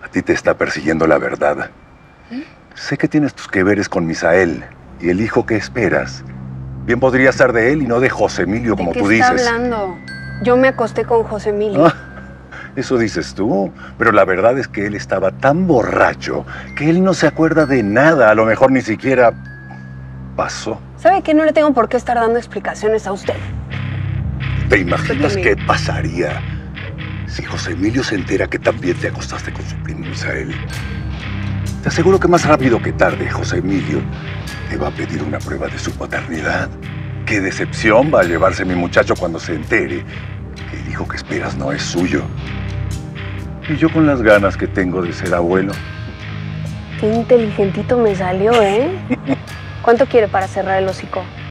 A ti te está persiguiendo la verdad. Sé que tienes tus que veres con Misael y el hijo que esperas. Bien podría ser de él y no de José Emilio, como tú dices. ¿De qué está hablando? Yo me acosté con José Emilio. Eso dices tú, pero la verdad es que él estaba tan borracho que él no se acuerda de nada. A lo mejor ni siquiera pasó. ¿Sabe qué? No le tengo por qué estar dando explicaciones a usted. ¿Te imaginas qué pasaría si José Emilio se entera que también te acostaste con su primo Misael? Te aseguro que más rápido que tarde José Emilio te va a pedir una prueba de su paternidad. Qué decepción va a llevarse mi muchacho cuando se entere que el hijo que esperas no es suyo. Y yo con las ganas que tengo de ser abuelo. Qué inteligentito me salió, ¿eh? ¿Cuánto quiere para cerrar el hocico?